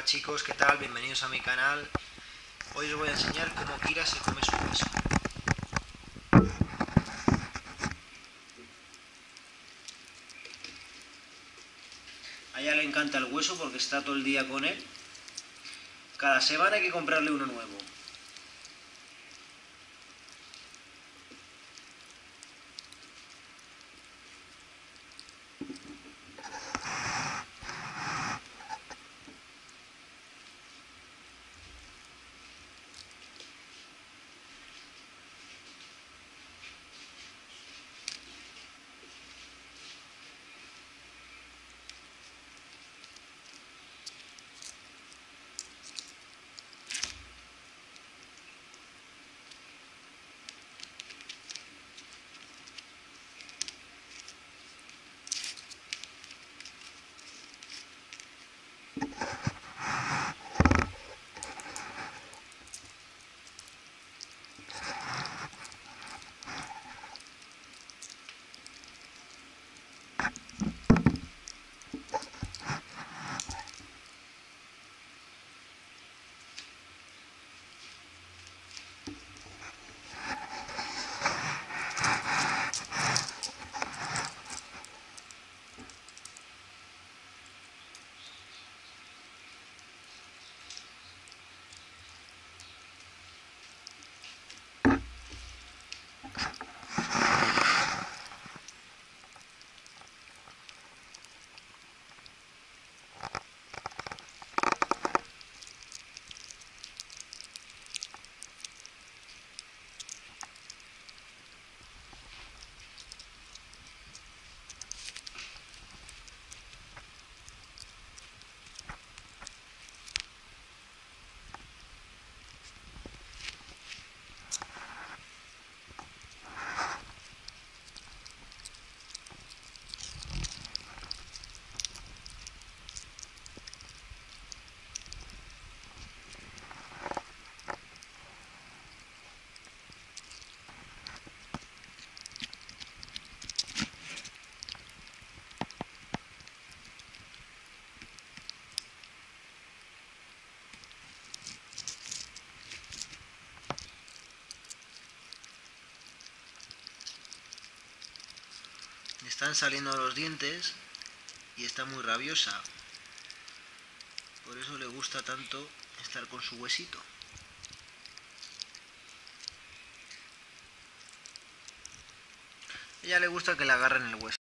Hola chicos, ¿qué tal? Bienvenidos a mi canal. Hoy os voy a enseñar cómo Kira se come su hueso. A ella le encanta el hueso porque está todo el día con él. Cada semana hay que comprarle uno nuevo. Le están saliendo los dientes y está muy rabiosa. Por eso le gusta tanto estar con su huesito. A ella le gusta que le agarren el hueso.